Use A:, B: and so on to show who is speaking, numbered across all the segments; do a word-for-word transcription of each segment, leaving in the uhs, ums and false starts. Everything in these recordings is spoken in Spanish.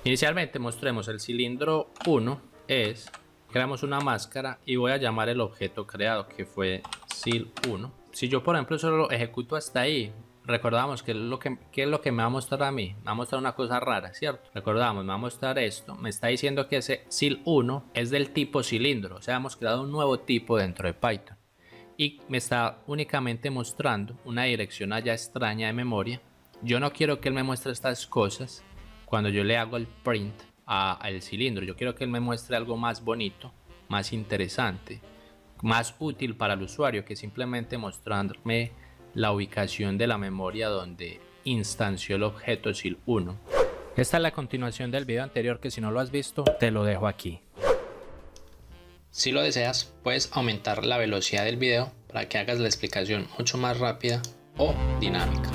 A: Inicialmente mostremos el cilindro uno es, creamos una máscara y voy a llamar el objeto creado que fue cil uno. Si yo por ejemplo solo lo ejecuto hasta ahí, recordamos que es lo que, que es lo que me va a mostrar a mí, me va a mostrar una cosa rara, ¿cierto? Recordamos, me va a mostrar esto, me está diciendo que ese cil uno es del tipo cilindro, o sea, hemos creado un nuevo tipo dentro de Python. Y me está únicamente mostrando una dirección allá extraña de memoria. Yo no quiero que él me muestre estas cosas cuando yo le hago el print al cilindro. Yo quiero que él me muestre algo más bonito, más interesante, más útil para el usuario que simplemente mostrarme la ubicación de la memoria donde instanció el objeto cil uno. Esta es la continuación del video anterior, que si no lo has visto te lo dejo aquí. Si lo deseas, puedes aumentar la velocidad del video para que hagas la explicación mucho más rápida o dinámica.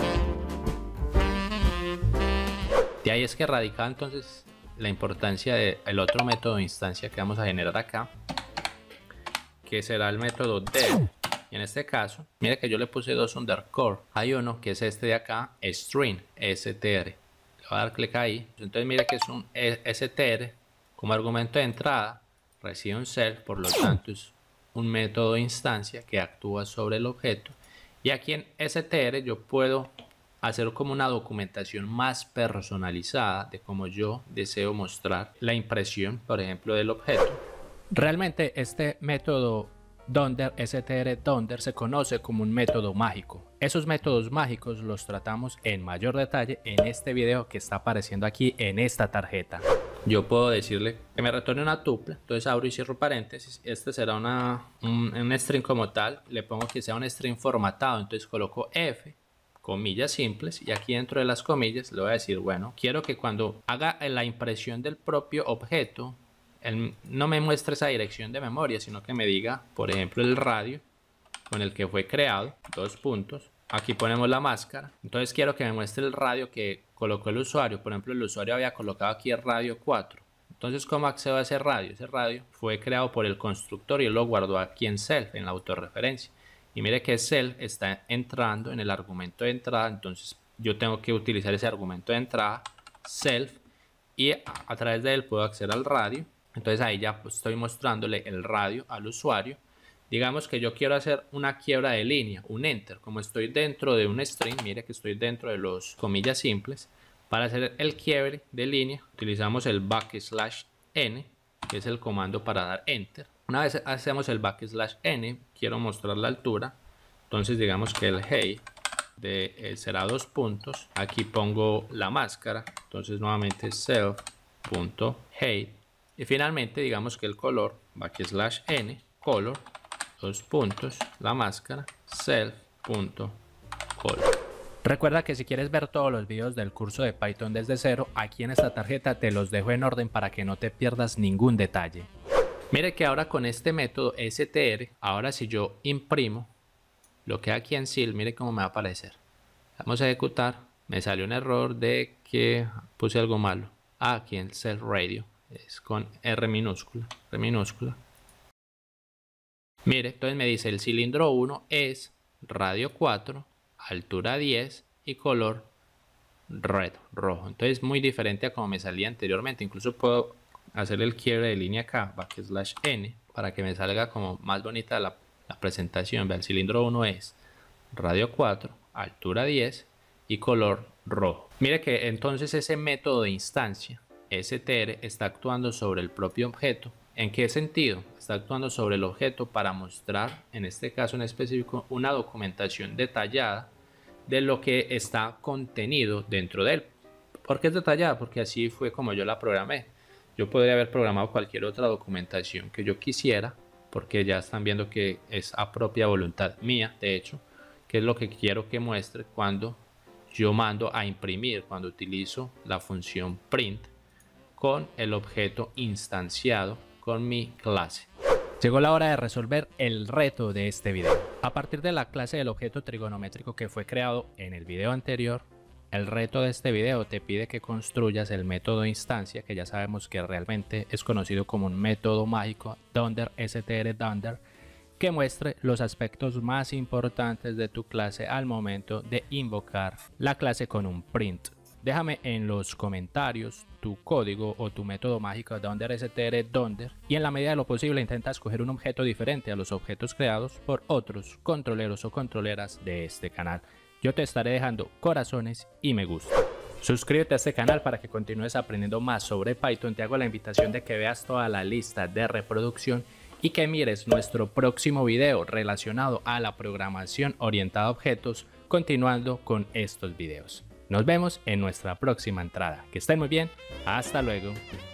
A: De ahí es que radica entonces la importancia del otro método de instancia que vamos a generar acá, que será el método def. Y en este caso, mire que yo le puse dos underscore. Hay uno que es este de acá, string, str. Le voy a dar clic ahí. Entonces mire que es un str como argumento de entrada. Recibe un self, por lo tanto es un método de instancia que actúa sobre el objeto. Y aquí en str yo puedo hacer como una documentación más personalizada de cómo yo deseo mostrar la impresión, por ejemplo, del objeto. Realmente este método Donder, str Donder, se conoce como un método mágico. Esos métodos mágicos los tratamos en mayor detalle en este video que está apareciendo aquí en esta tarjeta. Yo puedo decirle que me retorne una tuple, entonces abro y cierro paréntesis. Este será una, un, un string como tal. Le pongo que sea un string formatado, entonces coloco F, comillas simples, y aquí dentro de las comillas le voy a decir, bueno, quiero que cuando haga la impresión del propio objeto, él no me muestre esa dirección de memoria, sino que me diga, por ejemplo, el radio con el que fue creado, dos puntos. Aquí ponemos la máscara. Entonces quiero que me muestre el radio que colocó el usuario. Por ejemplo, el usuario había colocado aquí el radio cuatro. Entonces, ¿cómo accedo a ese radio? Ese radio fue creado por el constructor y él lo guardó aquí en self, en la autorreferencia. Y mire que self está entrando en el argumento de entrada. Entonces yo tengo que utilizar ese argumento de entrada, self, y a, a través de él puedo acceder al radio. Entonces ahí ya estoy mostrándole el radio al usuario. Digamos que yo quiero hacer una quiebra de línea, un enter. Como estoy dentro de un string, mire que estoy dentro de los comillas simples. Para hacer el quiebre de línea utilizamos el backslash n, que es el comando para dar enter. Una vez hacemos el backslash n, quiero mostrar la altura. Entonces digamos que el height de, eh, será dos puntos. Aquí pongo la máscara. Entonces nuevamente self.height. Y finalmente digamos que el color, backslash n, color, dos puntos, la máscara, self.color. Recuerda que si quieres ver todos los videos del curso de Python desde cero, aquí en esta tarjeta te los dejo en orden para que no te pierdas ningún detalle. Mire que ahora con este método str, ahora si yo imprimo lo que hay aquí en cil, mire cómo me va a aparecer. Vamos a ejecutar, me salió un error de que puse algo malo. Ah, aquí en self radio. Es con R minúscula, R minúscula. Mire, entonces me dice el cilindro uno es radio cuatro, altura diez y color red, rojo. Entonces muy diferente a como me salía anteriormente. Incluso puedo hacer el quiebre de línea acá, backslash n, para que me salga como más bonita la, la presentación. Vea, el cilindro uno es radio cuatro, altura diez y color rojo. Mire que entonces ese método de instancia str está actuando sobre el propio objeto. ¿En qué sentido? Está actuando sobre el objeto para mostrar, en este caso en específico, una documentación detallada de lo que está contenido dentro de él. ¿Por qué es detallada? Porque así fue como yo la programé. Yo podría haber programado cualquier otra documentación que yo quisiera, porque ya están viendo que es a propia voluntad mía, de hecho, que es lo que quiero que muestre cuando yo mando a imprimir, cuando utilizo la función print con el objeto instanciado con mi clase. Llegó la hora de resolver el reto de este video. A partir de la clase del objeto trigonométrico que fue creado en el video anterior, el reto de este video te pide que construyas el método de instancia, que ya sabemos que realmente es conocido como un método mágico, Donder, str Donder, que muestre los aspectos más importantes de tu clase al momento de invocar la clase con un print. Déjame en los comentarios tu código o tu método mágico de DonderStr y en la medida de lo posible intenta escoger un objeto diferente a los objetos creados por otros controleros o controleras de este canal. Yo te estaré dejando corazones y me gusta. Suscríbete a este canal para que continúes aprendiendo más sobre Python. Te hago la invitación de que veas toda la lista de reproducción y que mires nuestro próximo video relacionado a la programación orientada a objetos, continuando con estos videos. Nos vemos en nuestra próxima entrada. Que estén muy bien. Hasta luego.